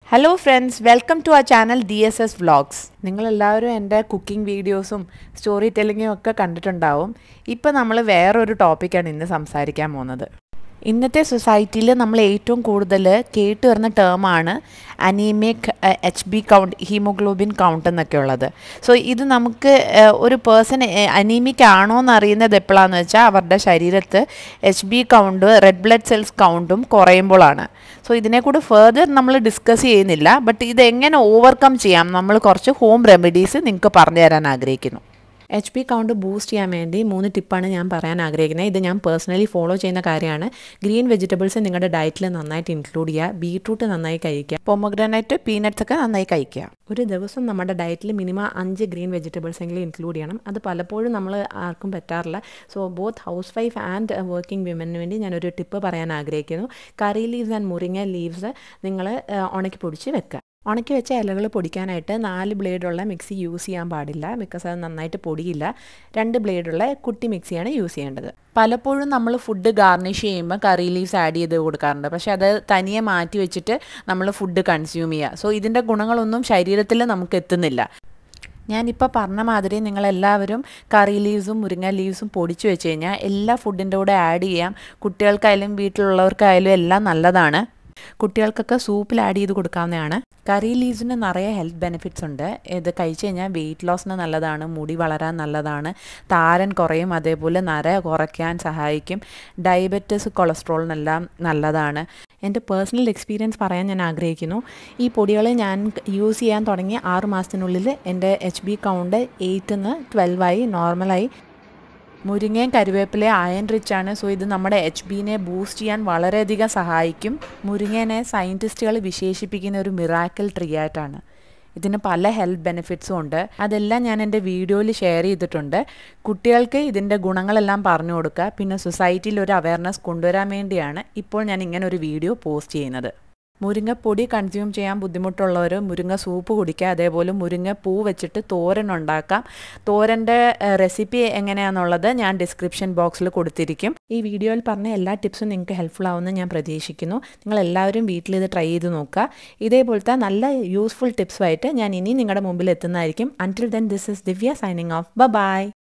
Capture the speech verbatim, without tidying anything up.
Hello friends, welcome to our channel D S S Vlogs. നിങ്ങളെല്ലാവരും എൻ്റെ cooking വീഡിയോസും story ടെല്ലിങ്ങും ഒക്കെ കണ്ടിട്ടുണ്ടാവും. ഇപ്പോൾ നമ്മൾ വേറൊരു ടോപ്പിക്കാണ് ഇന്ന് സംസാരിക്കാൻ പോകുന്നത്. ഇന്നത്തെ സൊസൈറ്റിയിൽ നമ്മൾ ഏറ്റവും കൂടുതൽ കേട്ട് വരുന്ന ടേമാണ് anaemic H B count haemoglobin count എന്നൊക്കെ ഉള്ളത്. സോ ഇത് നമുക്ക് ഒരു പേഴ്സൺ അനീമിക് ആണോ എന്ന് അറിയുന്നത് എപ്പോഴാണെന്ന് വെച്ചാൽ അവരുടെ ശരീരത്ത് H B count red blood cells കൗണ്ടും കുറയുമ്പോഴാണ്. സോ ഇതിനെക്കൂടി ഫർദർ നമ്മൾ ഡിസ്കസ് ചെയ്യുന്നില്ല. ബട്ട് ഇതെങ്ങനെ ഓവർകം ചെയ്യാം, നമ്മൾ കുറച്ച് ഹോം റെമഡീസ് നിങ്ങൾക്ക് പറഞ്ഞു തരാൻ ആഗ്രഹിക്കുന്നു. എച്ച് പി കൗണ്ട് ബൂസ്റ്റ് ചെയ്യാൻ വേണ്ടി മൂന്ന് ടിപ്പാണ് ഞാൻ പറയാൻ ആഗ്രഹിക്കുന്നത്. ഇത് ഞാൻ പേഴ്സണലി ഫോളോ ചെയ്യുന്ന കാര്യമാണ്. ഗ്രീൻ വെജിറ്റബിൾസ് നിങ്ങളുടെ ഡയറ്റിൽ നന്നായിട്ട് ഇൻക്ലൂഡ് ചെയ്യുക. ബീട്രൂട്ട് നന്നായി കഴിക്കുക. പൊമോഗ്രാനൈറ്റ്, പീനട്ട്സ് ഒക്കെ നന്നായി കഴിക്കുക. ഒരു ദിവസം നമ്മുടെ ഡയറ്റിൽ മിനിമം അഞ്ച് ഗ്രീൻ വെജിറ്റബിൾസ് എങ്കിലും ഇൻക്ലൂഡ് ചെയ്യണം. അത് പലപ്പോഴും നമ്മൾ ആർക്കും പറ്റാറില്ല. So both housewife and working വിമന് വേണ്ടി ഞാനൊരു ടിപ്പ് പറയാൻ ആഗ്രഹിക്കുന്നു. കറി ലീവ്സ് ആൻഡ് മുറിങ്ങ ലീവ്സ് നിങ്ങൾ ഉണക്കി പൊടിച്ച് വെക്കുക. ഉണക്കി വെച്ച ഇലകൾ പൊടിക്കാനായിട്ട് നാല് ബ്ലേഡുള്ള മിക്സി യൂസ് ചെയ്യാൻ പാടില്ല. ബിക്കോസ് അത് നന്നായിട്ട് പൊടിയില്ല. രണ്ട് ബ്ലേഡുള്ള കുട്ടി മിക്സിയാണ് യൂസ് ചെയ്യേണ്ടത്. പലപ്പോഴും നമ്മൾ ഫുഡ് ഗാർണിഷ് ചെയ്യുമ്പോൾ കറി ലീവ്സ് ആഡ് ചെയ്ത് കൊടുക്കാറുണ്ട്. പക്ഷേ അത് തനിയെ മാറ്റി വെച്ചിട്ട് നമ്മൾ ഫുഡ് കൺസ്യൂം ചെയ്യുക. സോ ഇതിൻ്റെ ഗുണങ്ങളൊന്നും ശരീരത്തിൽ നമുക്ക് എത്തുന്നില്ല. ഞാനിപ്പോൾ പറഞ്ഞ മാതിരി നിങ്ങളെല്ലാവരും കറി ലീവ്സും മുരിങ്ങ ലീവ്സും പൊടിച്ച് വെച്ച് കഴിഞ്ഞാൽ എല്ലാ ഫുഡിൻ്റെ കൂടെ ആഡ് ചെയ്യാം. കുട്ടികൾക്കായാലും വീട്ടിലുള്ളവർക്കായാലും എല്ലാം നല്ലതാണ്. കുട്ടികൾക്കൊക്കെ സൂപ്പിൽ ആഡ് ചെയ്ത് കൊടുക്കാവുന്നതാണ്. കറി ലീവ്സിന് നിറയെ ഹെൽത്ത് ബെനിഫിറ്റ്സ് ഉണ്ട്. ഇത് കഴിച്ച് കഴിഞ്ഞാൽ വെയിറ്റ് ലോസിന് നല്ലതാണ്, മുടി വളരാൻ നല്ലതാണ്, താരൻ കുറയും, അതേപോലെ നര കുറയ്ക്കാൻ സഹായിക്കും, ഡയബറ്റിസ് കൊളസ്ട്രോളിനെല്ലാം നല്ലതാണ്. എൻ്റെ പേഴ്സണൽ എക്സ്പീരിയൻസ് പറയാൻ ഞാൻ ആഗ്രഹിക്കുന്നു. ഈ പൊടികൾ ഞാൻ യൂസ് ചെയ്യാൻ തുടങ്ങി ആറ് മാസത്തിനുള്ളിൽ എൻ്റെ എച്ച് ബി കൗണ്ട് എയ്റ്റിന്ന് ട്വൽവായി നോർമലായി. മുരിങ്ങയും കരുവേപ്പിലയും അയൺ റിച്ച് ആണ്. സോ ഇത് നമ്മുടെ എച്ച് ബിനെ ബൂസ്റ്റ് ചെയ്യാൻ വളരെയധികം സഹായിക്കും. മുരിങ്ങനെ സയൻറ്റിസ്റ്റുകൾ വിശേഷിപ്പിക്കുന്ന ഒരു മിറാക്കിൾ ട്രീ ആയിട്ടാണ്. ഇതിന് പല ഹെൽത്ത് ബെനിഫിറ്റ്സും ഉണ്ട്. അതെല്ലാം ഞാൻ എൻ്റെ വീഡിയോയിൽ ഷെയർ ചെയ്തിട്ടുണ്ട്. കുട്ടികൾക്ക് ഇതിൻ്റെ ഗുണങ്ങളെല്ലാം പറഞ്ഞു കൊടുക്കുക. പിന്നെ സൊസൈറ്റിയിൽ ഒരു അവയർനെസ് കൊണ്ടുവരാൻ വേണ്ടിയാണ് ഇപ്പോൾ ഞാൻ ഇങ്ങനെ ഒരു വീഡിയോ പോസ്റ്റ് ചെയ്യുന്നത്. മുരിങ്ങപ്പൊടി കൺസ്യൂം ചെയ്യാൻ ബുദ്ധിമുട്ടുള്ളവർ മുരിങ്ങ സൂപ്പ് കുടിക്കുക. അതേപോലെ മുരിങ്ങ പൂ വെച്ചിട്ട് തോരൻ ഉണ്ടാക്കാം. തോരൻ്റെ റെസിപ്പി എങ്ങനെയാണെന്നുള്ളത് ഞാൻ ഡിസ്ക്രിപ്ഷൻ ബോക്സിൽ കൊടുത്തിരിക്കും. ഈ വീഡിയോയിൽ പറഞ്ഞ എല്ലാ ടിപ്സും നിങ്ങൾക്ക് ഹെൽപ്ഫുൾ ആവുമെന്ന് ഞാൻ പ്രതീക്ഷിക്കുന്നു. നിങ്ങളെല്ലാവരും വീട്ടിൽ ഇത് ട്രൈ ചെയ്ത് നോക്കുക. ഇതേപോലത്തെ നല്ല യൂസ്ഫുൾ ടിപ്സുമായിട്ട് ഞാൻ ഇനി നിങ്ങളുടെ മുമ്പിൽ എത്തുന്നതായിരിക്കും. Until then this is Divya signing off. By.